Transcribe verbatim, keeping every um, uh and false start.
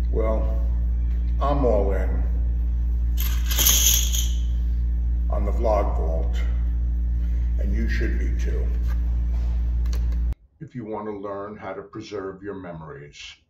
Well, I'm all in on the VlogVault, and you should be too. If you want to learn how to preserve your memories.